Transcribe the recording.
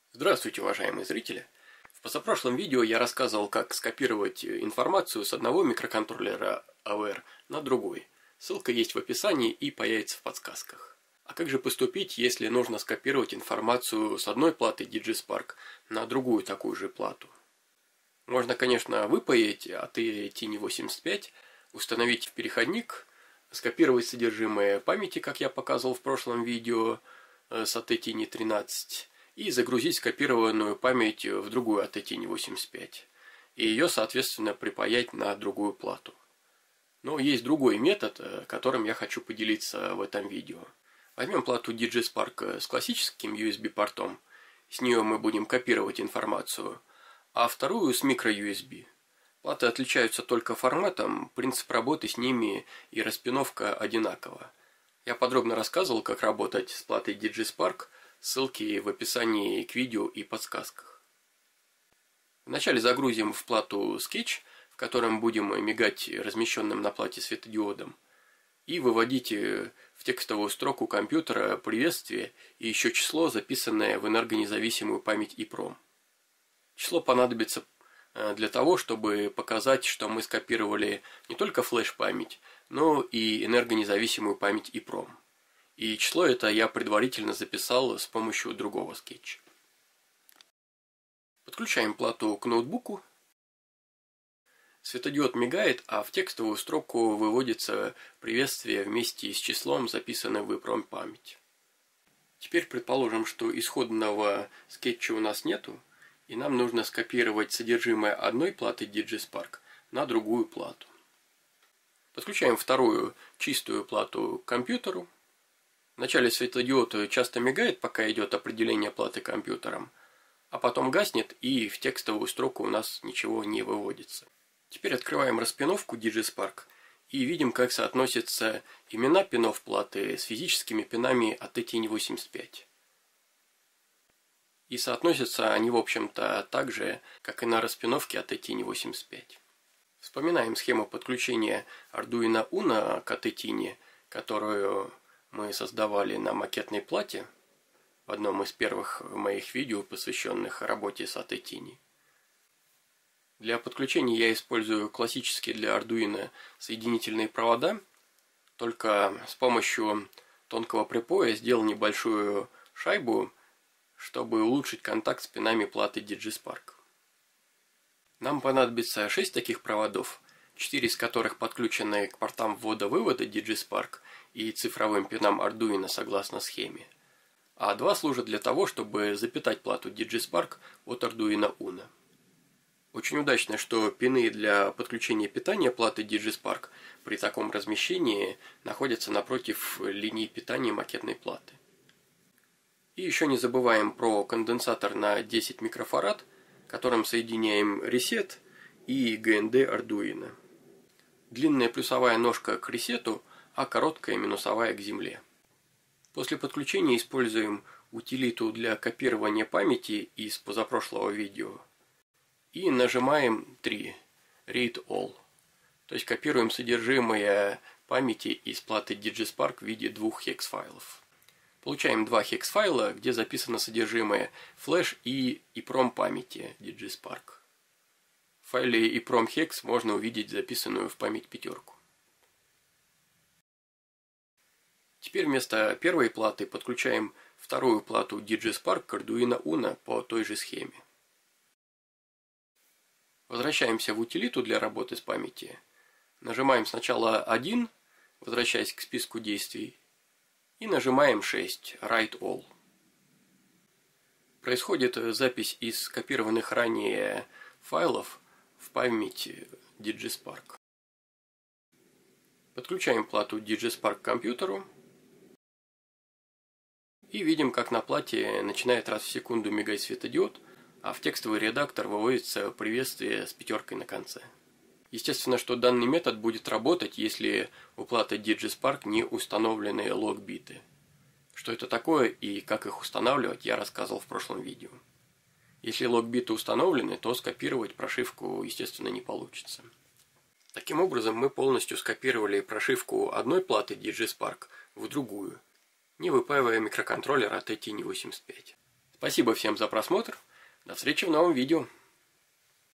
Здравствуйте, уважаемые зрители! В позапрошлом видео я рассказывал, как скопировать информацию с одного микроконтроллера AWR на другой. Ссылка есть в описании и появится в подсказках. А как же поступить, если нужно скопировать информацию с одной платы DigiSpark на другую такую же плату? Можно, конечно, выпаять AT-85, установить в переходник, скопировать содержимое памяти, как я показывал в прошлом видео с AT-13, и загрузить скопированную память в другую AT-85, и ее, соответственно, припаять на другую плату. Но есть другой метод, которым я хочу поделиться в этом видео. Возьмем плату DigiSpark с классическим USB-портом, с нее мы будем копировать информацию, а вторую с microUSB. Платы отличаются только форматом, принцип работы с ними и распиновка одинакова. Я подробно рассказывал, как работать с платой DigiSpark, ссылки в описании к видео и подсказках. Вначале загрузим в плату скетч, в котором будем мигать размещенным на плате светодиодом, и выводить в текстовую строку компьютера приветствие и еще число, записанное в энергонезависимую память EEPROM. Число понадобится для того, чтобы показать, что мы скопировали не только флеш-память, но и энергонезависимую память EEPROM. И число это я предварительно записал с помощью другого скетча. Подключаем плату к ноутбуку. Светодиод мигает, а в текстовую строку выводится приветствие вместе с числом, записанным в EEPROM память. Теперь предположим, что исходного скетча у нас нету, и нам нужно скопировать содержимое одной платы DigiSpark на другую плату. Подключаем вторую чистую плату к компьютеру. Вначале светодиод часто мигает, пока идет определение платы компьютером, а потом гаснет, и в текстовую строку у нас ничего не выводится. Теперь открываем распиновку DigiSpark и видим, как соотносятся имена пинов платы с физическими пинами AT-85. И соотносятся они, в общем-то, так же, как и на распиновке AT-85. Вспоминаем схему подключения Arduino Uno к AT-Tine, которую мы создавали на макетной плате в одном из первых моих видео, посвященных работе с AT-Tine. Для подключения я использую классические для Arduino соединительные провода, только с помощью тонкого припоя сделал небольшую шайбу, чтобы улучшить контакт с пинами платы DigiSpark. Нам понадобится 6 таких проводов, 4 из которых подключены к портам ввода-вывода DigiSpark и цифровым пинам Arduino согласно схеме, а 2 служат для того, чтобы запитать плату DigiSpark от Arduino Uno. Очень удачно, что пины для подключения питания платы DigiSpark при таком размещении находятся напротив линии питания макетной платы. И еще не забываем про конденсатор на 10 микрофарад, которым соединяем ресет и GND Arduino. Длинная плюсовая ножка к ресету, а короткая минусовая к земле. После подключения используем утилиту для копирования памяти из позапрошлого видео и нажимаем 3 Read All, то есть копируем содержимое памяти из платы DigiSpark в виде 2 хекс-файлов. Получаем 2 хекс-файла, где записано содержимое флеш и EEPROM памяти DigiSpark. В файле EEPROM hex можно увидеть записанную в память пятерку. Теперь вместо первой платы подключаем вторую плату DigiSpark к Arduino Uno по той же схеме. Возвращаемся в утилиту для работы с памятью. Нажимаем сначала 1, возвращаясь к списку действий, и нажимаем 6 Write All. Происходит запись из скопированных ранее файлов в память DigiSpark. Подключаем плату DigiSpark к компьютеру и видим, как на плате начинает раз в секунду мигать светодиод, а в текстовый редактор выводится приветствие с пятеркой на конце. Естественно, что данный метод будет работать, если у платы DigiSpark не установлены лог-биты. Что это такое и как их устанавливать, я рассказывал в прошлом видео. Если лог-биты установлены, то скопировать прошивку, естественно, не получится. Таким образом, мы полностью скопировали прошивку одной платы DigiSpark в другую, не выпаивая микроконтроллер AT-Tine85. Спасибо всем за просмотр. До встречи в новом видео.